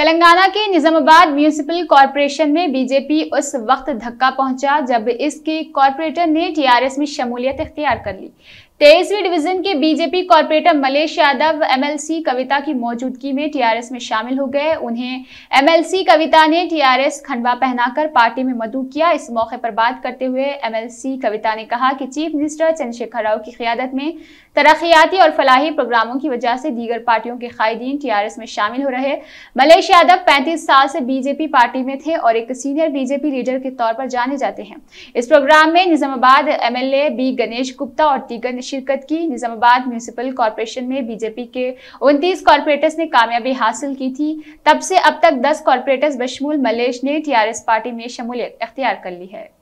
तेलंगाना के Nizamabad municipal corporation में BJP उस वक्त धक्का पहुंचा जब इसके कॉरपोरेटर ने टीआरएस में शमूलियत इख्तियार कर ली। 23वीं डिवीजन के BJP corporator Malesh Yadav MLC Kavitha की मौजूदगी में टीआरएस में शामिल हो गए। उन्हें एमएलसी कविता ने टीआरएस खंडवा पहनाकर पार्टी में मदऊ किया। इस मौके पर बात करते हुए एमएलसी कविता ने कहा कि चीफ मिनिस्टर चंद्रशेखर राव की क़यादत में तरक्याती और फलाही प्रोग्रामों की वजह से दीगर पार्टियों के कायदीन टीआरएस में शामिल हो रहे। मलेश यादव 35 साल से बीजेपी पार्टी में थे और एक सीनियर बीजेपी लीडर के तौर पर जाने जाते हैं। इस प्रोग्राम में निजामाबाद एमएलए बी गणेश गुप्ता और दीगर ने शिरकत की। निजामाबाद म्यूनिसिपल कॉरपोरेशन में बीजेपी के 29 कॉरपोरेटर्स ने कामयाबी हासिल की थी। तब से अब तक 10 कॉरपोरेटर्स बशमूल मलेश ने टीआरएस पार्टी में शमूलियत इख्तियार कर ली है।